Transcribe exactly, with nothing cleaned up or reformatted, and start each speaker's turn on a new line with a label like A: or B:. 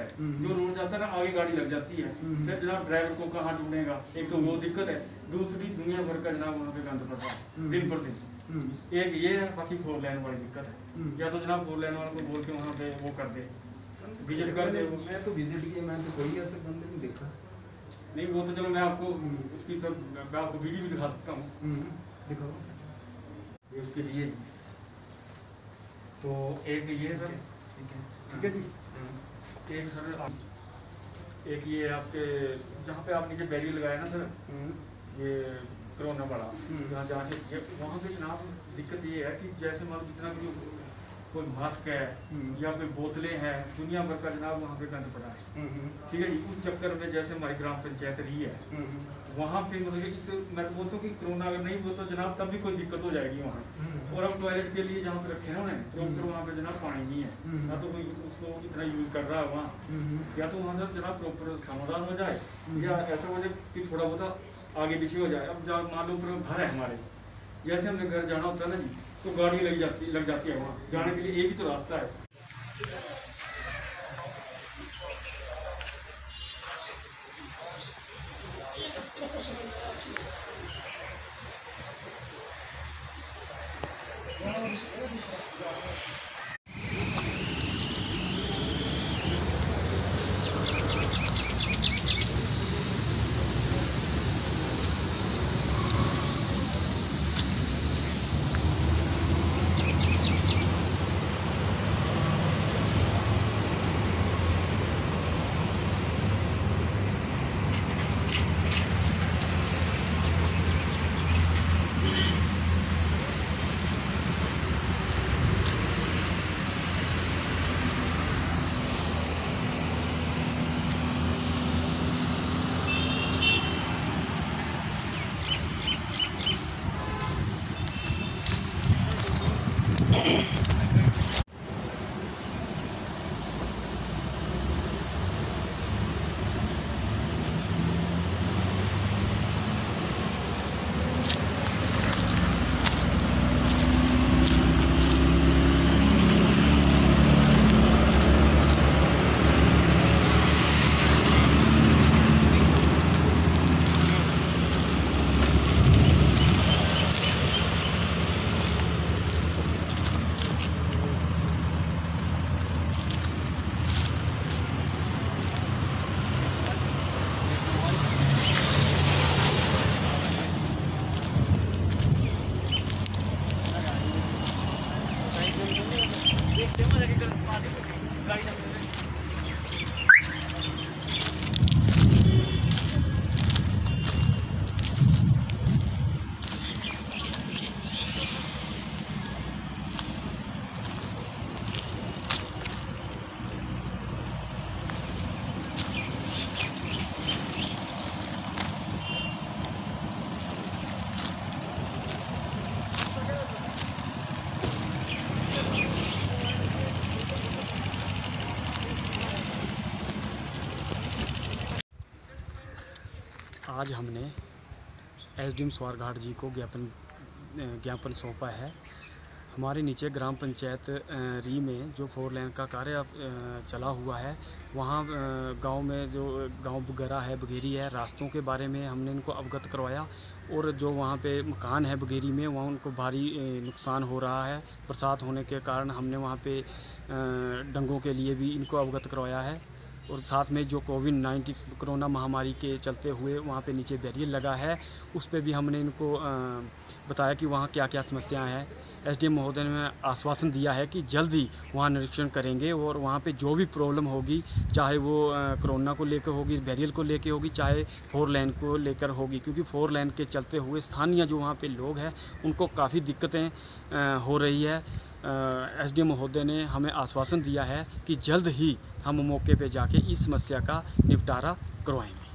A: जो रोड जाता है ना आगे गाड़ी लग जाती है, फिर जनाब ड्राइवर को कहाँ ढूंढेगा, एक तो वो दिक्कत है, दूसरी दुनिया भर का जनाब वहाँ पे गंद पड़ रहा है दिन पर दिन। एक ये है, बाकी फोर लाइन वाली दिक्कत है, या तो जनाब फोर लाइन वालों को बोल के वहाँ पे वो कर दे, विजिट कर दे।
B: मैं तो विजिट किया, मैं तो कोई ऐसा गंद नहीं देखा।
A: नहीं वो तो चलो मैं आपको उसकी सब मैं आपको वीडियो भी दिखा सकता हूँ,
B: दिखाओ
A: ये उसके लिए। तो एक ये सर, ठीक है ठीक है जी, एक सर एक ये आपके जहाँ पे आप नीचे बैरियर लगाया ना सर, ये कोरोना वाला जहाँ जहाँ से ये वहाँ पे जनाब दिक्कत ये है कि जैसे मान लो जितना भी कोई मास्क है या कोई बोतलें हैं, दुनिया भर का जनाब वहाँ पे गंद पड़ा है, ठीक है जी। उस चक्कर में जैसे हमारी ग्राम पंचायत रही है वहाँ पे मतलब इस मैं तो बोलता हूँ कि कोरोना अगर नहीं हो तो जनाब तब भी कोई दिक्कत हो जाएगी वहाँ। और अब टॉयलेट के लिए जहाँ पे रखे हैं उन्हें प्रॉपर वहाँ पे जनाब पानी नहीं है, ना तो कोई उसको इतना यूज कर रहा है वहाँ, या तो वहाँ से जनाब प्रॉपर समाधान हो जाए या ऐसा हो जाए कि थोड़ा बहुत आगे पीछे हो जाए। अब जब मान लो घर है हमारे, जैसे हमने घर जाना होता है ना जी, तो गाड़ी लग जाती लग जाती है, वहाँ जाने के लिए एक ही तो रास्ता है।
C: आज हमने एसडीएम स्वारघाट जी को ज्ञापन ज्ञापन सौंपा है। हमारे नीचे ग्राम पंचायत री में जो फोर लेन का कार्य चला हुआ है, वहाँ गांव में जो गांव बगेरा है बघेरी है, रास्तों के बारे में हमने इनको अवगत करवाया। और जो वहाँ पे मकान है बघेरी में, वहाँ उनको भारी नुकसान हो रहा है। बरसात होने के कारण हमने वहाँ पे डंगों के लिए भी इनको अवगत करवाया है। और साथ में जो कोविड नाइन्टीन कोरोना महामारी के चलते हुए वहाँ पे नीचे बैरियर लगा है, उस पे भी हमने इनको बताया कि वहाँ क्या क्या समस्याएं हैं। एसडीएम महोदय ने आश्वासन दिया है कि जल्द ही वहाँ निरीक्षण करेंगे और वहाँ पे जो भी प्रॉब्लम होगी, चाहे वो कोरोना को लेकर होगी, बैरियर को लेकर होगी, चाहे फोर लाइन को लेकर होगी, क्योंकि फोर लाइन के चलते हुए स्थानीय जो वहाँ पे लोग हैं उनको काफ़ी दिक्कतें हो रही है। एसडीएम महोदय ने हमें आश्वासन दिया है कि जल्द ही हम मौके पे जाके इस समस्या का निपटारा करवाएंगे।